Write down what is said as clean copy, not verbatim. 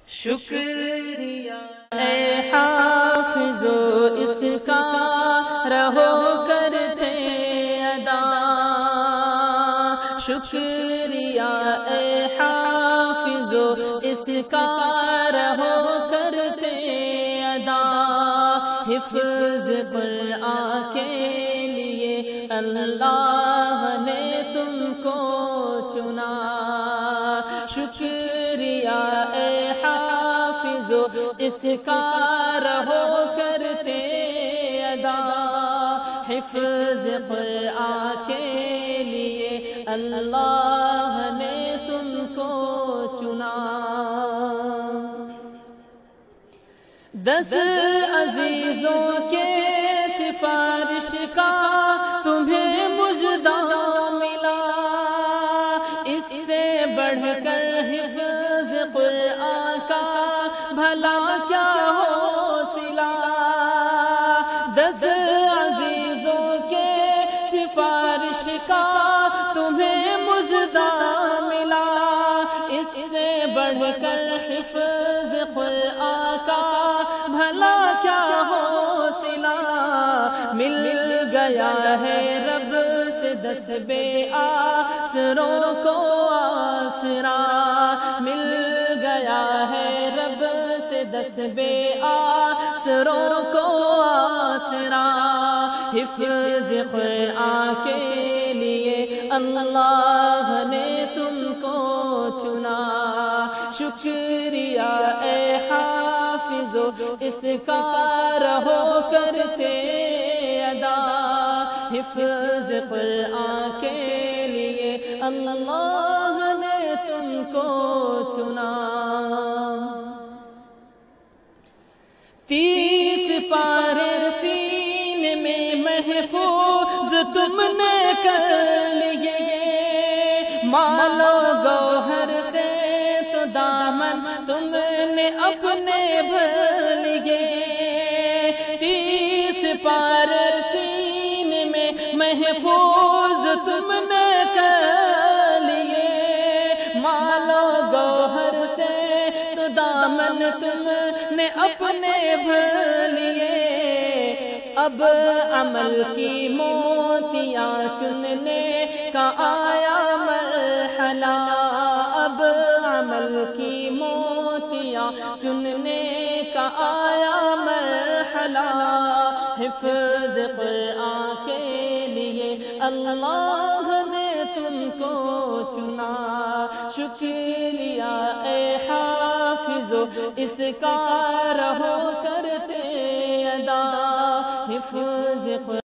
شکریہ اے حافظو اس کا رہو کرتے ادا، شکریہ اے حافظو اس کا رہو کرتے ادا، حفظ قرآن کے لیے اللہ نے تم کو چنا، شکریہ اے حافظو اس کا رہو کرتے ادا، حفظ قرآن کے لیے اللہ نے تم کو چنا۔ 10 عزیزوں کے سفارش کا تمہیں مجدہ ملا، اس سے بڑھ کر حفظ قرآن کا بھلا کیا حوصلہ، 10 عزیزوں کے سفارش کا تمہیں مجدہ ملا، اس سے بڑھ کر حفظ قرآن کا بھلا کیا حوصلہ، مل گیا ہے رب سے 10 بے آسروں کو آسرا، مل گیا ہے رب سے 10 بے آسروں کو آسرا، حفظ قرآن کے لیے اللہ نے تم کو چنا، شکریہ اے حافظو اس کا رہو کرتے ادا، حفظ قرآن کے لیے اللہ نے تم کو چنا۔ 30 پارے سینے میں محفوظ تم نے کر لیے، مالو گوہر سے تو دامن تم نے اپنے بھر لیے، 30 پارے سینے میں محفوظ تم نے کر لیے، مالو گوہر سے تو دامن تم نے اپنے بھر لیے، اب عمل کی موتیاں چننے کا آیا مرحلہ، اب عمل کی موتیاں چننے کا آیا مرحلہ، حفظ قرآن کے لیے اللہ نے تم کو چنا، شکریہ اے حافظو اس کا رہو کرتے ادا، حفظ